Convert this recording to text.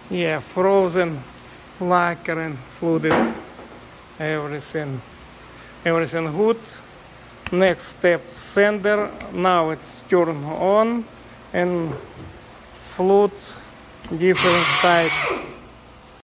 Yeah, frozen, lacquer and fluted, everything good. Next step, sender. Now it's turned on and flutes different types